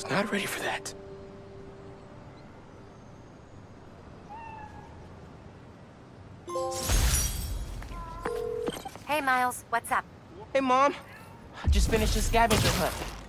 was not ready for that. Hey, Miles, what's up? Hey, Mom. I just finished a scavenger hunt.